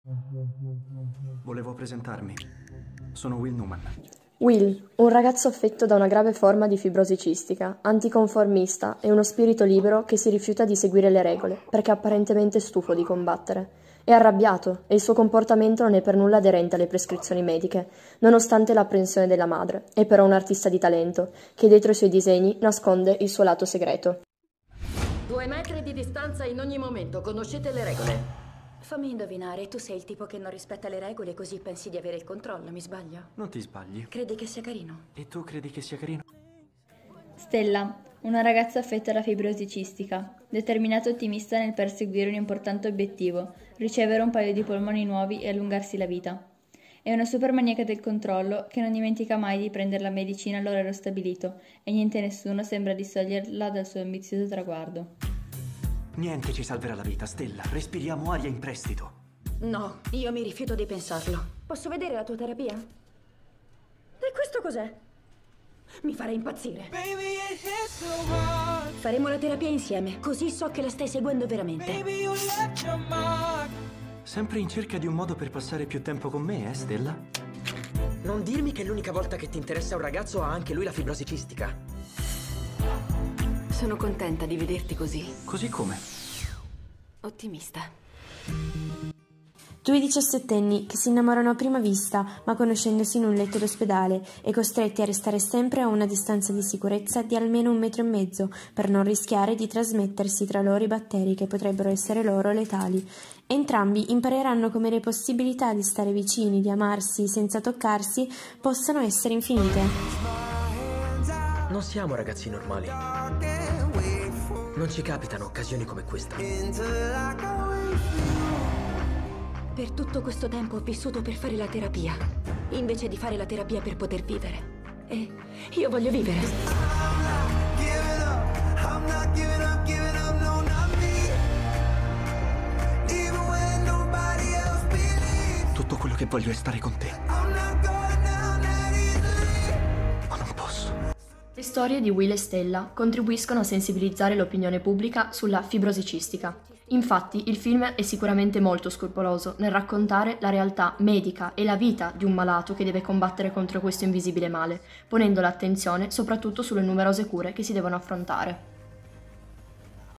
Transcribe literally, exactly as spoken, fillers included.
Volevo presentarmi. Sono Will Newman. Will, un ragazzo affetto da una grave forma di fibrosi cistica, anticonformista e uno spirito libero che si rifiuta di seguire le regole, perché è apparentemente stufo di combattere. È arrabbiato e il suo comportamento non è per nulla aderente alle prescrizioni mediche, nonostante l'apprensione della madre. È però un artista di talento, che dietro i suoi disegni nasconde il suo lato segreto. Due metri di distanza in ogni momento, conoscete le regole? Fammi indovinare, tu sei il tipo che non rispetta le regole così pensi di avere il controllo, mi sbaglio? Non ti sbagli. Credi che sia carino? E tu credi che sia carino? Stella, una ragazza affetta da fibrosi cistica, determinata e ottimista nel perseguire un importante obiettivo, ricevere un paio di polmoni nuovi e allungarsi la vita. È una supermaniaca del controllo che non dimentica mai di prendere la medicina all'orario stabilito e niente e nessuno sembra distoglierla dal suo ambizioso traguardo. Niente ci salverà la vita, Stella. Respiriamo aria in prestito. No, io mi rifiuto di pensarlo. Posso vedere la tua terapia? E questo cos'è? Mi farei impazzire. Faremo la terapia insieme, così so che la stai seguendo veramente. Sempre in cerca di un modo per passare più tempo con me, eh, Stella? Non dirmi che l'unica volta che ti interessa un ragazzo ha anche lui la fibrosi cistica. Sono contenta di vederti così. Così come? Ottimista. Due diciassettenni che si innamorano a prima vista, ma conoscendosi in un letto d'ospedale e costretti a restare sempre a una distanza di sicurezza di almeno un metro e mezzo per non rischiare di trasmettersi tra loro i batteri che potrebbero essere loro letali. Entrambi impareranno come le possibilità di stare vicini, di amarsi senza toccarsi, possano essere infinite. Non siamo ragazzi normali. Non ci capitano occasioni come questa. Per tutto questo tempo ho vissuto per fare la terapia, invece di fare la terapia per poter vivere. E io voglio vivere. Tutto quello che voglio è stare con te. Ma non posso. Le storie di Will e Stella contribuiscono a sensibilizzare l'opinione pubblica sulla fibrosi cistica. Infatti, il film è sicuramente molto scrupoloso nel raccontare la realtà medica e la vita di un malato che deve combattere contro questo invisibile male, ponendo l'attenzione soprattutto sulle numerose cure che si devono affrontare.